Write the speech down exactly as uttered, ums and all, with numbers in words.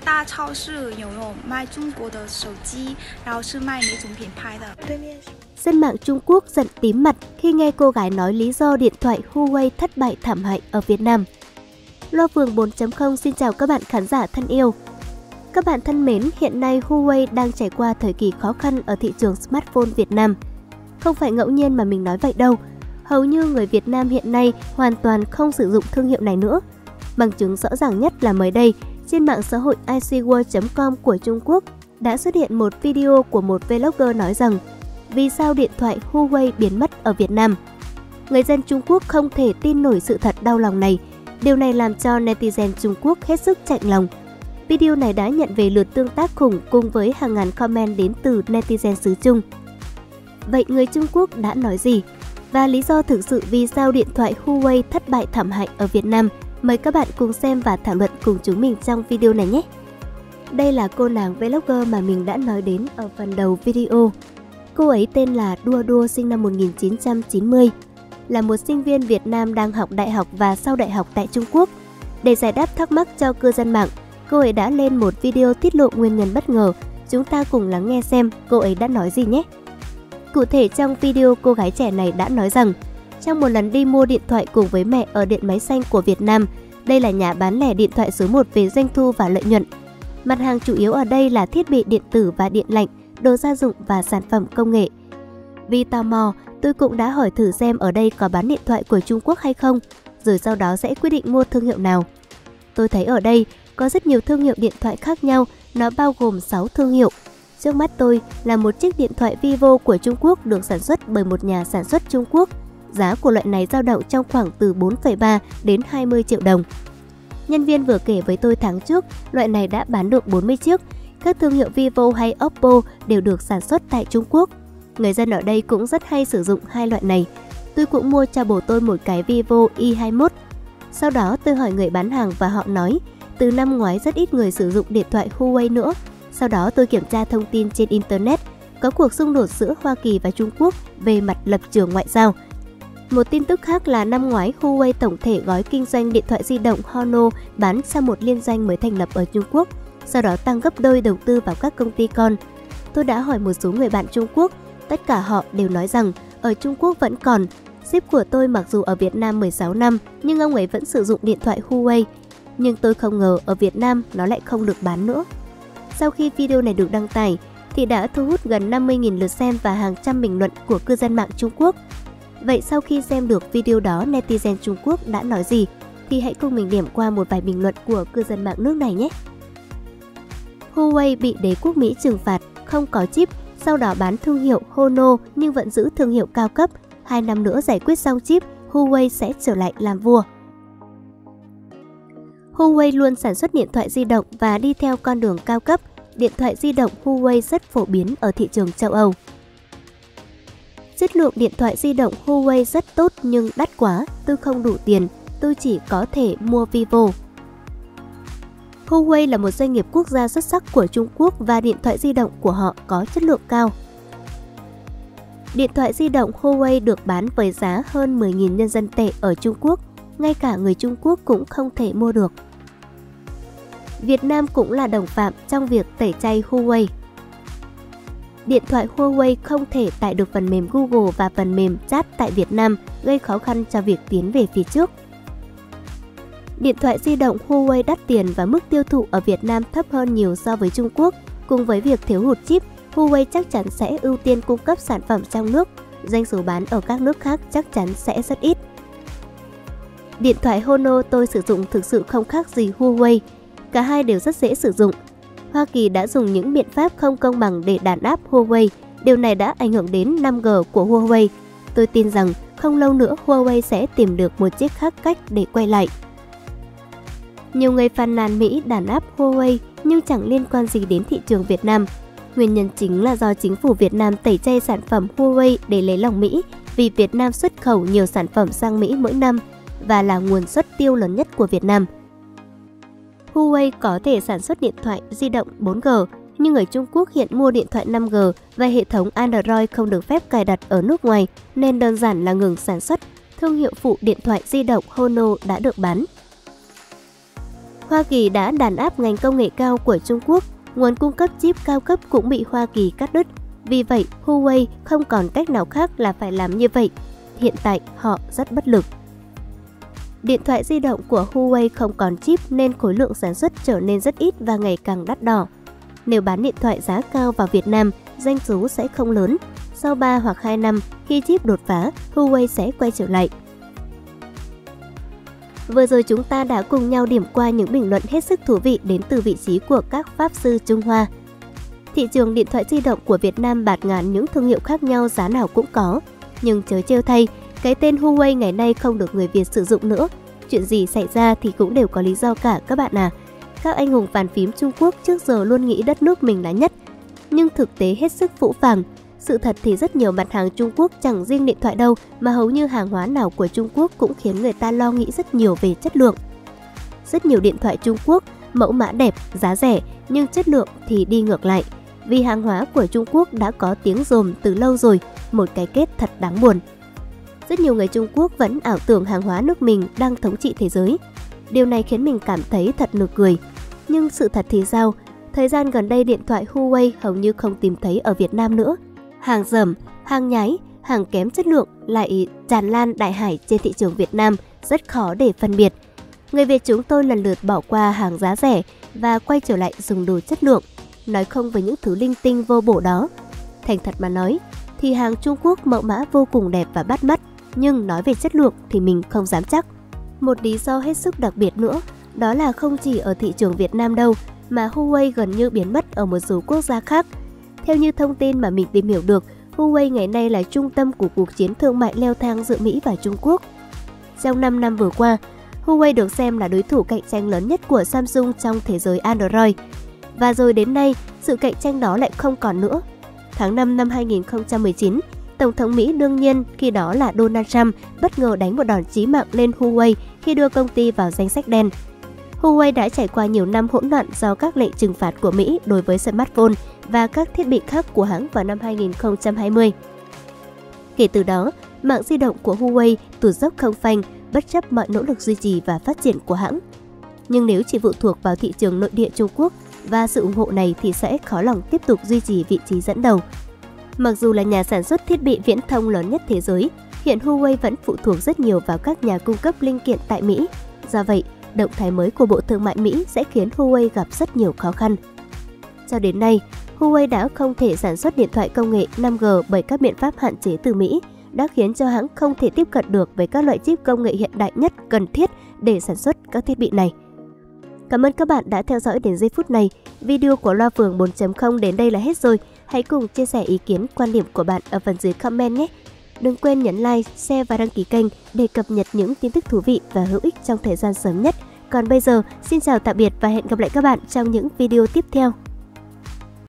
大超市有有卖中国的手机，然后是卖哪种品牌的？ Dân mạng Trung Quốc giận tím mặt khi nghe cô gái nói lý do điện thoại Huawei thất bại thảm hại ở Việt Nam. Loa Phường bốn chấm không xin chào các bạn khán giả thân yêu. Các bạn thân mến, hiện nay Huawei đang trải qua thời kỳ khó khăn ở thị trường smartphone Việt Nam. Không phải ngẫu nhiên mà mình nói vậy đâu. Hầu như người Việt Nam hiện nay hoàn toàn không sử dụng thương hiệu này nữa. Bằng chứng rõ ràng nhất là mới đây, trên mạng xã hội i xê world chấm com của Trung Quốc đã xuất hiện một video của một vlogger nói rằng vì sao điện thoại Huawei biến mất ở Việt Nam. Người dân Trung Quốc không thể tin nổi sự thật đau lòng này. Điều này làm cho netizen Trung Quốc hết sức chạnh lòng. Video này đã nhận về lượt tương tác khủng cùng với hàng ngàn comment đến từ netizen xứ Trung. Vậy người Trung Quốc đã nói gì? Và lý do thực sự vì sao điện thoại Huawei thất bại thảm hại ở Việt Nam? Mời các bạn cùng xem và thảo luận cùng chúng mình trong video này nhé! Đây là cô nàng vlogger mà mình đã nói đến ở phần đầu video. Cô ấy tên là Đua Đua, sinh năm một nghìn chín trăm chín mươi, là một sinh viên Việt Nam đang học đại học và sau đại học tại Trung Quốc. Để giải đáp thắc mắc cho cư dân mạng, cô ấy đã lên một video tiết lộ nguyên nhân bất ngờ. Chúng ta cùng lắng nghe xem cô ấy đã nói gì nhé! Cụ thể trong video, cô gái trẻ này đã nói rằng trong một lần đi mua điện thoại cùng với mẹ ở Điện Máy Xanh của Việt Nam, đây là nhà bán lẻ điện thoại số một về doanh thu và lợi nhuận. Mặt hàng chủ yếu ở đây là thiết bị điện tử và điện lạnh, đồ gia dụng và sản phẩm công nghệ. Vì tò mò, tôi cũng đã hỏi thử xem ở đây có bán điện thoại của Trung Quốc hay không, rồi sau đó sẽ quyết định mua thương hiệu nào. Tôi thấy ở đây có rất nhiều thương hiệu điện thoại khác nhau, nó bao gồm sáu thương hiệu. Trước mắt tôi là một chiếc điện thoại Vivo của Trung Quốc được sản xuất bởi một nhà sản xuất Trung Quốc. Giá của loại này dao động trong khoảng từ bốn phẩy ba đến hai mươi triệu đồng. Nhân viên vừa kể với tôi tháng trước, loại này đã bán được bốn mươi chiếc. Các thương hiệu Vivo hay Oppo đều được sản xuất tại Trung Quốc. Người dân ở đây cũng rất hay sử dụng hai loại này. Tôi cũng mua cho bố tôi một cái Vivo i hai mốt. Sau đó tôi hỏi người bán hàng và họ nói từ năm ngoái rất ít người sử dụng điện thoại Huawei nữa. Sau đó tôi kiểm tra thông tin trên Internet, có cuộc xung đột giữa Hoa Kỳ và Trung Quốc về mặt lập trường ngoại giao. Một tin tức khác là năm ngoái Huawei tổng thể gói kinh doanh điện thoại di động Honor bán sang một liên doanh mới thành lập ở Trung Quốc, sau đó tăng gấp đôi đầu tư vào các công ty con. Tôi đã hỏi một số người bạn Trung Quốc, tất cả họ đều nói rằng ở Trung Quốc vẫn còn. Sếp của tôi mặc dù ở Việt Nam mười sáu năm nhưng ông ấy vẫn sử dụng điện thoại Huawei. Nhưng tôi không ngờ ở Việt Nam nó lại không được bán nữa. Sau khi video này được đăng tải thì đã thu hút gần năm mươi nghìn lượt xem và hàng trăm bình luận của cư dân mạng Trung Quốc. Vậy sau khi xem được video đó, netizen Trung Quốc đã nói gì? Thì hãy cùng mình điểm qua một vài bình luận của cư dân mạng nước này nhé! Huawei bị đế quốc Mỹ trừng phạt, không có chip, sau đó bán thương hiệu Honor nhưng vẫn giữ thương hiệu cao cấp. Hai năm nữa giải quyết xong chip, Huawei sẽ trở lại làm vua. Huawei luôn sản xuất điện thoại di động và đi theo con đường cao cấp. Điện thoại di động Huawei rất phổ biến ở thị trường châu Âu. Chất lượng điện thoại di động Huawei rất tốt nhưng đắt quá, tôi không đủ tiền, tôi chỉ có thể mua Vivo. Huawei là một doanh nghiệp quốc gia xuất sắc của Trung Quốc và điện thoại di động của họ có chất lượng cao. Điện thoại di động Huawei được bán với giá hơn mười nghìn nhân dân tệ ở Trung Quốc, ngay cả người Trung Quốc cũng không thể mua được. Việt Nam cũng là đồng phạm trong việc tẩy chay Huawei. Điện thoại Huawei không thể tải được phần mềm Google và phần mềm chat tại Việt Nam, gây khó khăn cho việc tiến về phía trước. Điện thoại di động Huawei đắt tiền và mức tiêu thụ ở Việt Nam thấp hơn nhiều so với Trung Quốc. Cùng với việc thiếu hụt chip, Huawei chắc chắn sẽ ưu tiên cung cấp sản phẩm trong nước. Doanh số bán ở các nước khác chắc chắn sẽ rất ít. Điện thoại Honor tôi sử dụng thực sự không khác gì Huawei. Cả hai đều rất dễ sử dụng. Hoa Kỳ đã dùng những biện pháp không công bằng để đàn áp Huawei. Điều này đã ảnh hưởng đến năm G của Huawei. Tôi tin rằng không lâu nữa Huawei sẽ tìm được một chiếc khác cách để quay lại. Nhiều người phàn nàn Mỹ đàn áp Huawei nhưng chẳng liên quan gì đến thị trường Việt Nam. Nguyên nhân chính là do chính phủ Việt Nam tẩy chay sản phẩm Huawei để lấy lòng Mỹ, vì Việt Nam xuất khẩu nhiều sản phẩm sang Mỹ mỗi năm và là nguồn xuất tiêu lớn nhất của Việt Nam. Huawei có thể sản xuất điện thoại di động bốn G, nhưng ở Trung Quốc hiện mua điện thoại năm G và hệ thống Android không được phép cài đặt ở nước ngoài nên đơn giản là ngừng sản xuất. Thương hiệu phụ điện thoại di động Honor đã được bán. Hoa Kỳ đã đàn áp ngành công nghệ cao của Trung Quốc, nguồn cung cấp chip cao cấp cũng bị Hoa Kỳ cắt đứt. Vì vậy, Huawei không còn cách nào khác là phải làm như vậy. Hiện tại, họ rất bất lực. Điện thoại di động của Huawei không còn chip nên khối lượng sản xuất trở nên rất ít và ngày càng đắt đỏ. Nếu bán điện thoại giá cao vào Việt Nam, doanh số sẽ không lớn. Sau ba hoặc hai năm, khi chip đột phá, Huawei sẽ quay trở lại. Vừa rồi chúng ta đã cùng nhau điểm qua những bình luận hết sức thú vị đến từ vị trí của các pháp sư Trung Hoa. Thị trường điện thoại di động của Việt Nam bạt ngàn những thương hiệu khác nhau, giá nào cũng có. Nhưng chớ trêu thay, cái tên Huawei ngày nay không được người Việt sử dụng nữa. Chuyện gì xảy ra thì cũng đều có lý do cả các bạn à. Các anh hùng bàn phím Trung Quốc trước giờ luôn nghĩ đất nước mình là nhất. Nhưng thực tế hết sức phũ phàng. Sự thật thì rất nhiều mặt hàng Trung Quốc chẳng riêng điện thoại đâu mà hầu như hàng hóa nào của Trung Quốc cũng khiến người ta lo nghĩ rất nhiều về chất lượng. Rất nhiều điện thoại Trung Quốc, mẫu mã đẹp, giá rẻ nhưng chất lượng thì đi ngược lại. Vì hàng hóa của Trung Quốc đã có tiếng rồm từ lâu rồi, một cái kết thật đáng buồn. Rất nhiều người Trung Quốc vẫn ảo tưởng hàng hóa nước mình đang thống trị thế giới. Điều này khiến mình cảm thấy thật nực cười. Nhưng sự thật thì sao? Thời gian gần đây điện thoại Huawei hầu như không tìm thấy ở Việt Nam nữa. Hàng rầm, hàng nhái, hàng kém chất lượng lại tràn lan đại hải trên thị trường Việt Nam, rất khó để phân biệt. Người Việt chúng tôi lần lượt bỏ qua hàng giá rẻ và quay trở lại dùng đồ chất lượng, nói không với những thứ linh tinh vô bổ đó. Thành thật mà nói, thì hàng Trung Quốc mẫu mã vô cùng đẹp và bắt mắt, nhưng nói về chất lượng thì mình không dám chắc. Một lý do hết sức đặc biệt nữa, đó là không chỉ ở thị trường Việt Nam đâu, mà Huawei gần như biến mất ở một số quốc gia khác. Theo như thông tin mà mình tìm hiểu được, Huawei ngày nay là trung tâm của cuộc chiến thương mại leo thang giữa Mỹ và Trung Quốc. Trong năm năm vừa qua, Huawei được xem là đối thủ cạnh tranh lớn nhất của Samsung trong thế giới Android. Và rồi đến nay, sự cạnh tranh đó lại không còn nữa. Tháng năm năm hai nghìn không trăm mười chín, Tổng thống Mỹ đương nhiên khi đó là Donald Trump bất ngờ đánh một đòn chí mạng lên Huawei khi đưa công ty vào danh sách đen. Huawei đã trải qua nhiều năm hỗn loạn do các lệnh trừng phạt của Mỹ đối với smartphone và các thiết bị khác của hãng vào năm hai nghìn không trăm hai mươi. Kể từ đó, mạng di động của Huawei tụt dốc không phanh bất chấp mọi nỗ lực duy trì và phát triển của hãng. Nhưng nếu chỉ phụ thuộc vào thị trường nội địa Trung Quốc và sự ủng hộ này thì sẽ khó lòng tiếp tục duy trì vị trí dẫn đầu. Mặc dù là nhà sản xuất thiết bị viễn thông lớn nhất thế giới, hiện Huawei vẫn phụ thuộc rất nhiều vào các nhà cung cấp linh kiện tại Mỹ. Do vậy, động thái mới của Bộ Thương mại Mỹ sẽ khiến Huawei gặp rất nhiều khó khăn. Cho đến nay, Huawei đã không thể sản xuất điện thoại công nghệ năm G bởi các biện pháp hạn chế từ Mỹ, đã khiến cho hãng không thể tiếp cận được với các loại chip công nghệ hiện đại nhất cần thiết để sản xuất các thiết bị này. Cảm ơn các bạn đã theo dõi đến giây phút này. Video của Loa Phường bốn chấm không đến đây là hết rồi. Hãy cùng chia sẻ ý kiến, quan điểm của bạn ở phần dưới comment nhé. Đừng quên nhấn like, share và đăng ký kênh để cập nhật những tin tức thú vị và hữu ích trong thời gian sớm nhất. Còn bây giờ, xin chào tạm biệt và hẹn gặp lại các bạn trong những video tiếp theo.